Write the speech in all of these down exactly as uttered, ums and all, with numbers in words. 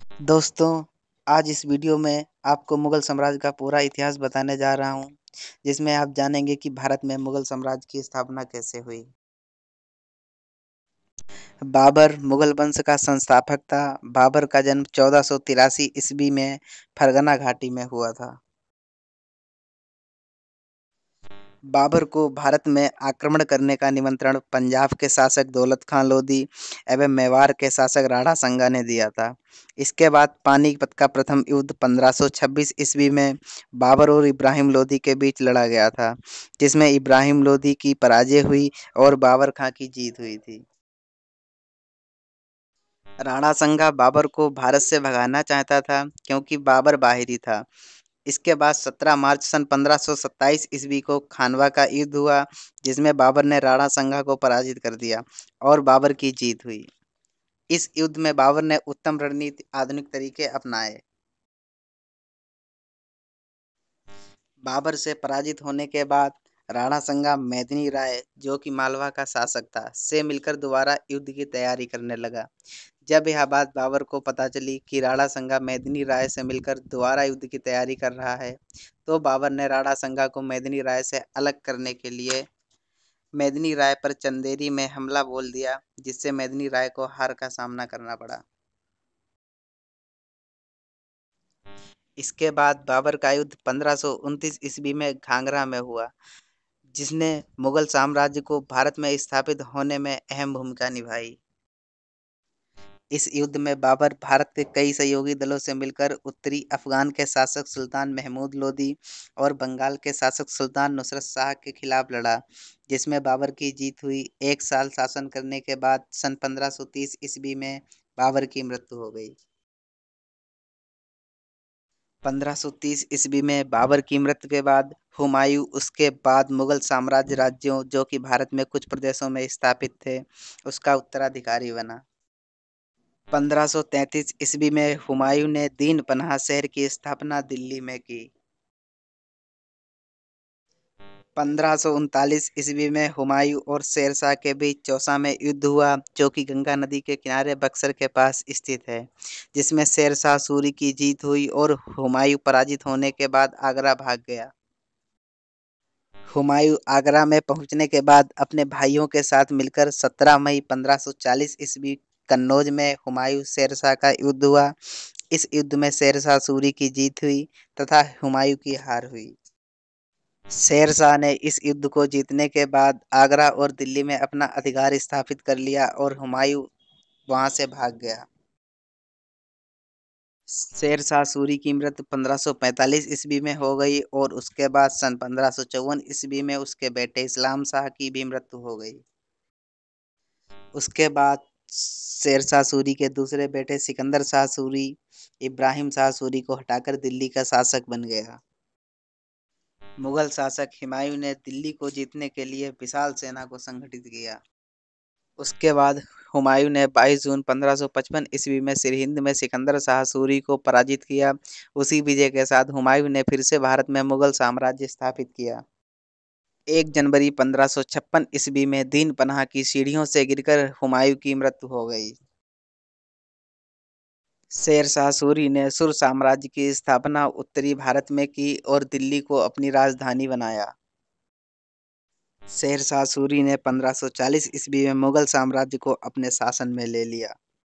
दोस्तों, आज इस वीडियो में आपको मुगल साम्राज्य का पूरा इतिहास बताने जा रहा हूँ, जिसमें आप जानेंगे कि भारत में मुगल साम्राज्य की स्थापना कैसे हुई। बाबर मुगल वंश का संस्थापक था। बाबर का जन्म चौदह सौ तिरासी ईस्वी में फरगना घाटी में हुआ था। बाबर को भारत में आक्रमण करने का निमंत्रण पंजाब के शासक दौलत खां लोधी एवं मेवाड़ के शासक राणा संगा ने दिया था। इसके बाद पानीपत का प्रथम युद्ध पंद्रह सौ छब्बीस ईस्वी में बाबर और इब्राहिम लोधी के बीच लड़ा गया था, जिसमें इब्राहिम लोधी की पराजय हुई और बाबर खां की जीत हुई थी। राणा संगा बाबर को भारत से भगाना चाहता था, क्योंकि बाबर बाहरी था। इसके बाद सत्रह मार्च सन पंद्रह सौ सत्ताईस ईस्वी को खानवा का युद्ध हुआ, जिसमें बाबर ने राणा संगा को पराजित कर दिया और बाबर की जीत हुई। इस युद्ध में बाबर ने उत्तम रणनीति आधुनिक तरीके अपनाए। बाबर से पराजित होने के बाद राणा संगा मेदिनी राय, जो कि मालवा का शासक था, से मिलकर दोबारा युद्ध की तैयारी करने लगा। जब यह बात बाबर को पता चली कि राणा संगा मेदिनी राय से मिलकर दोबारा युद्ध की तैयारी कर रहा है, तो बाबर ने राणा संगा को मेदिनी राय से अलग करने के लिए मेदिनी राय पर चंदेरी में हमला बोल दिया, जिससे मेदिनी राय को हार का सामना करना पड़ा। इसके बाद बाबर का युद्ध पंद्रह सौ उनतीस ईस्वी में घाघरा में हुआ, जिसने मुगल साम्राज्य को भारत में स्थापित होने में अहम भूमिका निभाई। इस युद्ध में बाबर भारत के कई सहयोगी दलों से मिलकर उत्तरी अफगान के शासक सुल्तान महमूद लोदी और बंगाल के शासक सुल्तान नुसरत शाह के खिलाफ लड़ा, जिसमें बाबर की जीत हुई। एक साल शासन करने के बाद सन पंद्रह सौ तीस ईस्वी में बाबर की मृत्यु हो गई। पंद्रह सौ तीस ईस्वी में बाबर की मृत्यु के बाद हुमायूं उसके बाद मुगल साम्राज्य राज्यों, जो कि भारत में कुछ प्रदेशों में स्थापित थे, उसका उत्तराधिकारी बना। पंद्रह सौ तैंतीस ईस्वी में हुमायूं ने दीन पनाह शहर की स्थापना दिल्ली में की। पंद्रह सौ उनतालीस ईस्वी में हुमायूं और शेरशाह के बीच चौसा में युद्ध हुआ, जो कि गंगा नदी के किनारे बक्सर के पास स्थित है, जिसमें शेरशाह सूरी की जीत हुई और हुमायूं पराजित होने के बाद आगरा भाग गया। हुमायूं आगरा में पहुंचने के बाद अपने भाइयों के साथ मिलकर सत्रह मई पंद्रह सौ चालीस ईस्वी कन्नौज में हुमायूं शेरशाह का युद्ध हुआ। इस युद्ध में शेरशाह सूरी की जीत हुई तथा हुमायूं की हार हुई। शेरशाह ने इस युद्ध को जीतने के बाद आगरा और दिल्ली में अपना अधिकार स्थापित कर लिया और हुमायूं वहां से भाग गया। शेरशाह सूरी की मृत्यु पंद्रह सौ पैंतालीस ईस्वी में हो गई और उसके बाद सन पंद्रह सौ चौवन ईस्वी में उसके बेटे इस्लाम शाह की भी मृत्यु हो गई। उसके बाद शेरशाह सूरी के दूसरे बेटे सिकंदर शाह सूरी इब्राहिम शाह सूरी को हटाकर दिल्ली का शासक बन गया। मुगल शासक हुमायूं ने दिल्ली को जीतने के लिए विशाल सेना को संगठित किया। उसके बाद हुमायूं ने बाईस जून पंद्रह सौ पचपन ईस्वी में सिरहिंद में सिकंदर शाह सूरी को पराजित किया। उसी विजय के साथ हुमायूं ने फिर से भारत में मुगल साम्राज्य स्थापित किया। एक जनवरी पंद्रह सौ छप्पन ईस्वी में दीन पनाह की सीढ़ियों से गिरकर हुमायूं की मृत्यु हो गई। शेरशाह सूरी ने सुर साम्राज्य की स्थापना उत्तरी भारत में की और दिल्ली को अपनी राजधानी बनाया। शेरशाह सूरी ने पंद्रह सौ चालीस ईस्वी में मुगल साम्राज्य को अपने शासन में ले लिया।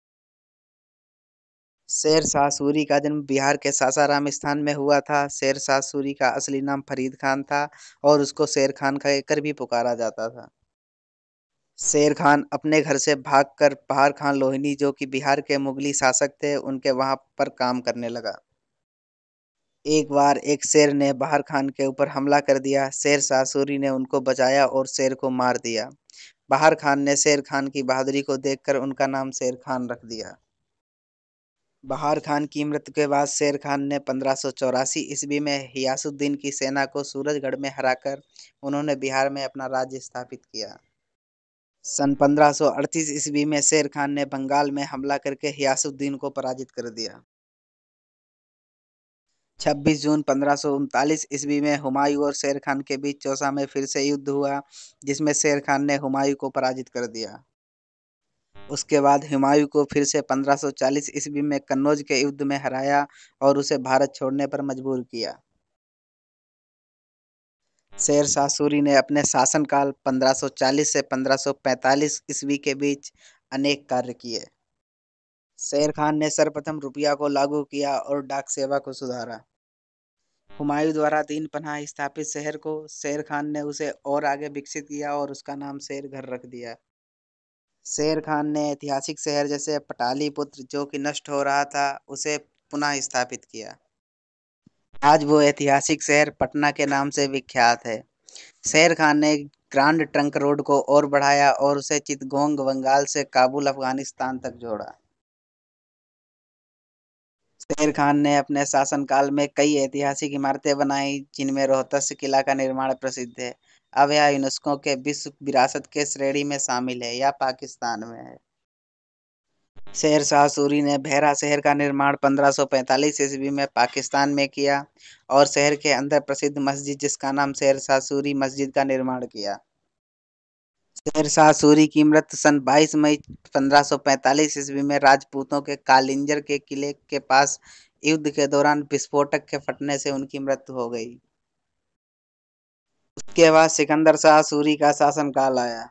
शेरशाह सूरी का जन्म बिहार के सासाराम स्थान में हुआ था। शेरशाह सूरी का असली नाम फरीद खान था और उसको शेर खान कहकर भी पुकारा जाता था। शेर खान अपने घर से भागकर पहाड़ खान लोहनी, जो कि बिहार के मुगली शासक थे, उनके वहां पर काम करने लगा। एक बार एक शेर ने बहार खान के ऊपर हमला कर दिया। शेरशाह सूरी ने उनको बचाया और शेर को मार दिया। बहार खान ने शेर खान की बहादुरी को देखकर उनका नाम शेर खान रख दिया। बहार खान की मृत्यु के बाद शेर खान ने पंद्रह सौ चौरासी ईस्वी में हियासुद्दीन की सेना को सूरजगढ़ में हराकर उन्होंने बिहार में अपना राज्य स्थापित किया। सन पंद्रह सौ अड़तीस ईस्वी में शेर खान ने बंगाल में हमला करके हियासुद्दीन को पराजित कर दिया। छब्बीस जून पंद्रह सौ उनतालीस ईस्वी में हुमायूं और शेर खान के बीच चौसा में फिर से युद्ध हुआ, जिसमें शेर खान ने हुमायूं को पराजित कर दिया। उसके बाद हुमायूं को फिर से पंद्रह सौ चालीस ईस्वी में कन्नौज के युद्ध में हराया और उसे भारत छोड़ने पर मजबूर किया। शेर शाह सूरी ने अपने शासनकाल पंद्रह सौ चालीस से पंद्रह सौ पैंतालीस ईस्वी के बीच अनेक कार्य किए। शेर खान ने सर्वप्रथम रुपया को लागू किया और डाक सेवा को सुधारा। हुमायूं द्वारा दीन पनाह स्थापित शहर को शेर खान ने उसे और आगे विकसित किया और उसका नाम शेर घर रख दिया। शेर खान ने ऐतिहासिक शहर जैसे पटालीपुत्र जो कि नष्ट हो रहा था उसे पुनः स्थापित किया। आज वो ऐतिहासिक शहर पटना के नाम से विख्यात है। शेर खान ने ग्रांड ट्रंक रोड को और बढ़ाया और उसे चिttagong बंगाल से काबुल अफगानिस्तान तक जोड़ा। शेर खान ने अपने शासनकाल में कई ऐतिहासिक इमारतें बनाई जिनमें रोहतस किला का निर्माण प्रसिद्ध है। अब यह यूनेस्को के विश्व विरासत के श्रेणी में शामिल है या पाकिस्तान में है। शेर शाह सूरी ने भैरा शहर का निर्माण पंद्रह सौ पैंतालीस ईस्वी में पाकिस्तान में किया और शहर के अंदर प्रसिद्ध मस्जिद जिसका नाम शेर शाह सूरी मस्जिद का निर्माण किया। शेर शाह सूरी की मृत्यु सन बाईस मई पंद्रह सौ पैंतालीस ईस्वी में राजपूतों के कालिंजर के किले के पास युद्ध के दौरान विस्फोटक के फटने से उनकी मृत्यु हो गई। उसके बाद सिकंदर शाह सूरी का शासनकाल आया।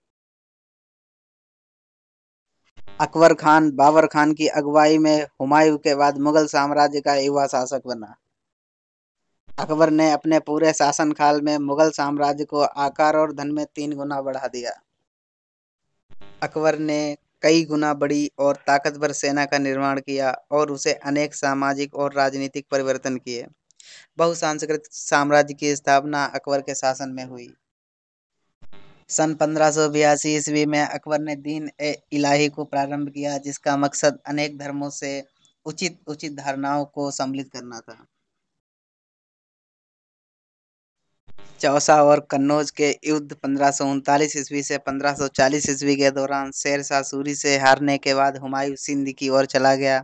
अकबर खान बाबर खान की अगुवाई में हुमायूं के बाद मुगल साम्राज्य का युवा शासक बना। अकबर ने अपने पूरे शासनकाल में मुगल साम्राज्य को आकार और धन में तीन गुना बढ़ा दिया। अकबर ने कई गुना बड़ी और ताकतवर सेना का निर्माण किया और उसे अनेक सामाजिक और राजनीतिक परिवर्तन किए। बहुसांस्कृतिक साम्राज्य की स्थापना अकबर के शासन में हुई। सन पंद्रह सौ बयासी ईस्वी में अकबर ने दीन ए इलाही को प्रारंभ किया जिसका मकसद अनेक धर्मों से उचित उचित धारणाओं को सम्मिलित करना था। चौसा और कन्नौज के युद्ध पंद्रह सौ उनतालीस ईस्वी से पंद्रह सौ चालीस ईस्वी के दौरान शेर शाह सूरी से हारने के बाद हुमायूं सिंध की ओर चला गया।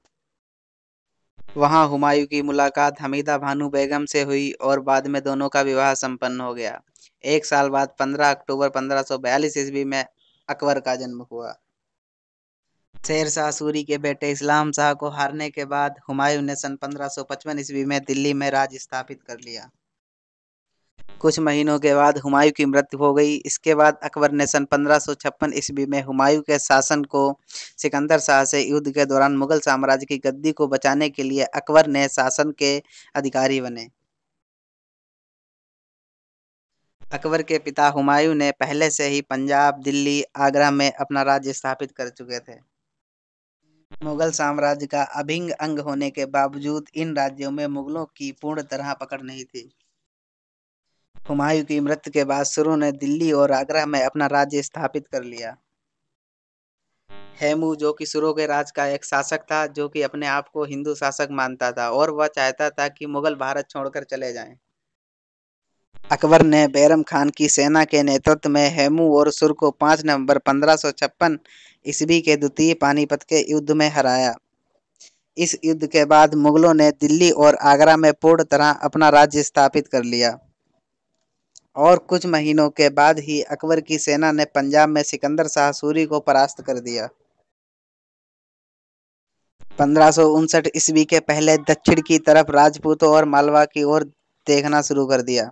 वहां हुमायूं की मुलाकात हमीदा बानो बेगम से हुई और बाद में दोनों का विवाह संपन्न हो गया। एक साल बाद पंद्रह अक्टूबर पंद्रह सौ बयालीस ईस्वी में अकबर का जन्म हुआ। शेर शाह सूरी के बेटे इस्लाम शाह को हारने के बाद हुमायूं ने सन पंद्रह सौ पचपन ईस्वी में दिल्ली में राज स्थापित कर लिया। कुछ महीनों के बाद हुमायूं की मृत्यु हो गई। इसके बाद अकबर ने सन पंद्रह सौ छप्पन ईस्वी में हुमायूं के शासन को सिकंदर शाह से युद्ध के दौरान मुगल साम्राज्य की गद्दी को बचाने के लिए अकबर ने शासन के अधिकारी बने। अकबर के पिता हुमायूं ने पहले से ही पंजाब, दिल्ली, आगरा में अपना राज्य स्थापित कर चुके थे। मुगल साम्राज्य का अभिन्न अंग होने के बावजूद इन राज्यों में मुगलों की पूर्ण तरह पकड़ नहीं थी। हुमायूं की मृत्यु के बाद सुरों ने दिल्ली और आगरा में अपना राज्य स्थापित कर लिया। हेमू जो कि सुरों के राज का एक शासक था जो कि अपने आप को हिंदू शासक मानता था और वह चाहता था कि मुगल भारत छोड़कर चले जाएं। अकबर ने बैरम खान की सेना के नेतृत्व में हेमू और सुर को पाँच नवंबर पंद्रह सौ छप्पन ईस्वी के द्वितीय पानीपत के युद्ध में हराया। इस युद्ध के बाद मुगलों ने दिल्ली और आगरा में पूर्ण तरह अपना राज्य स्थापित कर लिया और कुछ महीनों के बाद ही अकबर की सेना ने पंजाब में सिकंदर शाह सूरी को परास्त कर दिया। पंद्रह सौ उनसठ ईस्वी के पहले दक्षिण की तरफ राजपूतों और मालवा की ओर देखना शुरू कर दिया।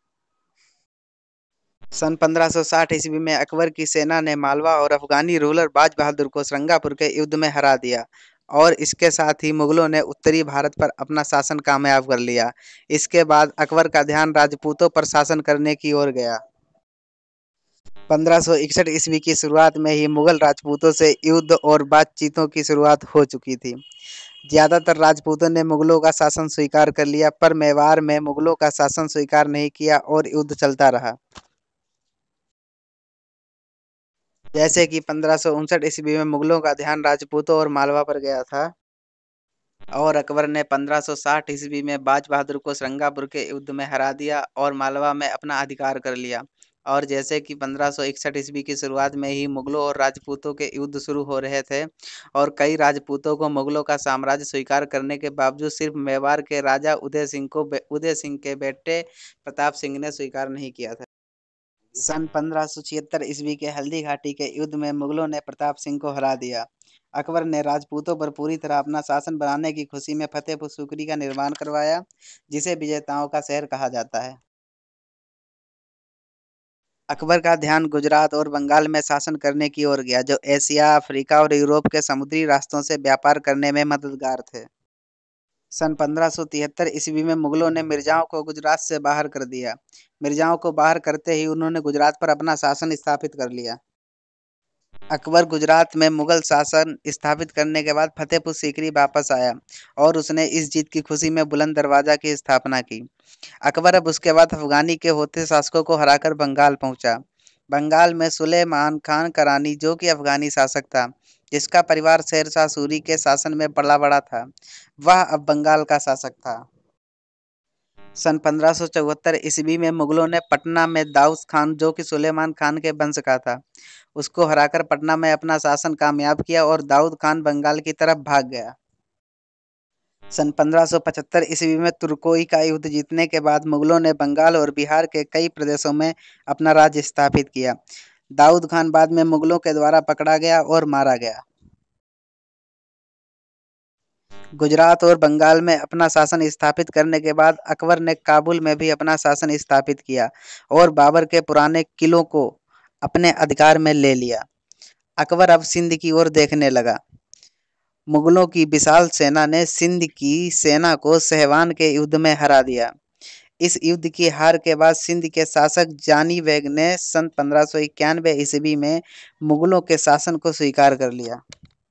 सन पंद्रह सौ साठ ईस्वी में अकबर की सेना ने मालवा और अफगानी रूलर बाज बहादुर को श्रंगापुर के युद्ध में हरा दिया और इसके साथ ही मुगलों ने उत्तरी भारत पर अपना शासन कामयाब कर लिया। इसके बाद अकबर का ध्यान राजपूतों पर शासन करने की ओर गया। पंद्रह सौ इकसठ ईस्वी की शुरुआत में ही मुगल राजपूतों से युद्ध और बातचीतों की शुरुआत हो चुकी थी। ज्यादातर राजपूतों ने मुगलों का शासन स्वीकार कर लिया पर मेवाड़ में मुगलों का शासन स्वीकार नहीं किया और युद्ध चलता रहा। जैसे कि पंद्रह सौ उनसठ ईस्वी में मुगलों का ध्यान राजपूतों और मालवा पर गया था और अकबर ने पंद्रह सौ साठ ईस्वी में बाज बहादुर को श्रंगापुर के युद्ध में हरा दिया और मालवा में अपना अधिकार कर लिया। और जैसे कि पंद्रह सौ इकसठ ईस्वी की शुरुआत में ही मुगलों और राजपूतों के युद्ध शुरू हो रहे थे और कई राजपूतों को मुगलों का साम्राज्य स्वीकार करने के बावजूद सिर्फ मेवाड़ के राजा उदय सिंह को उदय सिंह के बेटे प्रताप सिंह ने स्वीकार नहीं किया था। सन पंद्रह सौ छिहत्तर ईस्वी के हल्दी घाटी के युद्ध में मुगलों ने प्रताप सिंह को हरा दिया। अकबर ने राजपूतों पर पूरी तरह अपना शासन बनाने की खुशी में फतेहपुर सीकरी का निर्माण करवाया, जिसे विजेताओं का शहर कहा जाता है। अकबर का ध्यान गुजरात और बंगाल में शासन करने की ओर गया, जो एशिया, अफ्रीका और यूरोप के समुद्री रास्तों से व्यापार करने में मददगार थे। सन पंद्रह सौ तिहत्तर ईस्वी में मुगलों ने मिर्जाओं को गुजरात से बाहर कर दिया। मिर्जाओं को बाहर करते ही उन्होंने गुजरात पर अपना शासन स्थापित कर लिया। अकबर गुजरात में मुगल शासन स्थापित करने के बाद फतेहपुर सीकरी वापस आया और उसने इस जीत की खुशी में बुलंद दरवाजा की स्थापना की। अकबर अब उसके बाद अफगानी के होते शासकों को हराकर बंगाल पहुंचा। बंगाल में सुलेमान खान करानी, जो कि अफगानी शासक था, जिसका परिवार शेरशाह सूरी के शासन में पला बड़ा था, वह अब बंगाल का शासक था। सन पंद्रह सौ चौहत्तर ईस्वी में मुगलों ने पटना में दाऊद खान, जो कि सुलेमान खान के वंश का था, उसको हराकर पटना में अपना शासन कामयाब किया और दाऊद खान बंगाल की तरफ भाग गया। सन पंद्रह सौ पचहत्तर ईस्वी में तुर्कोई का युद्ध जीतने के बाद मुगलों ने बंगाल और बिहार के कई प्रदेशों में अपना राज्य स्थापित किया। दाऊद खान बाद में मुगलों के द्वारा पकड़ा गया और मारा गया। गुजरात और बंगाल में अपना शासन स्थापित करने के बाद अकबर ने काबुल में भी अपना शासन स्थापित किया और बाबर के पुराने किलों को अपने अधिकार में ले लिया। अकबर अब सिंध की ओर देखने लगा। मुगलों की विशाल सेना ने सिंध की सेना को सहवान के युद्ध में हरा दिया। इस युद्ध की हार के बाद सिंध के शासक जानी बेग ने सन पंद्रह सौ इक्यानवे ईस्वी में मुगलों के शासन को स्वीकार कर लिया।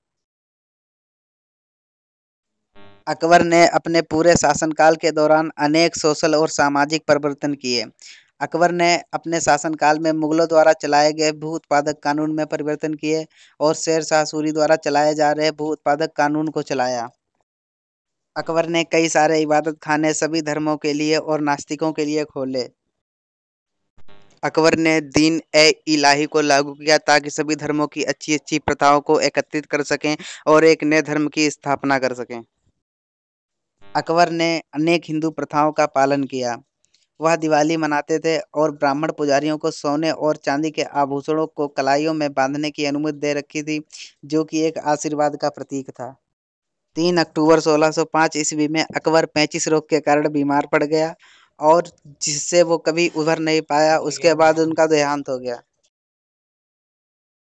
अकबर ने अपने पूरे शासनकाल के दौरान अनेक सोशल और सामाजिक परिवर्तन किए। अकबर ने अपने शासनकाल में मुगलों द्वारा चलाए गए भू उत्पादक कानून में परिवर्तन किए और शेर शाह सूरी द्वारा चलाए जा रहे भू उत्पादक कानून को चलाया। अकबर ने कई सारे इबादत खाने सभी धर्मों के लिए और नास्तिकों के लिए खोले। अकबर ने दीन ए इलाही को लागू किया ताकि सभी धर्मों की अच्छी अच्छी प्रथाओं को एकत्रित कर सकें और एक नए धर्म की स्थापना कर सकें। अकबर ने अनेक हिंदू प्रथाओं का पालन किया। वह दिवाली मनाते थे और ब्राह्मण पुजारियों को सोने और चांदी के आभूषणों को कलाइयों में बांधने की अनुमति दे रखी थी, जो कि एक आशीर्वाद का प्रतीक था। तीन अक्टूबर सोलह सौ पाँच ईस्वी में अकबर पेचिश रोग के कारण बीमार पड़ गया और जिससे वो कभी उभर नहीं पाया। उसके बाद उनका देहांत हो गया।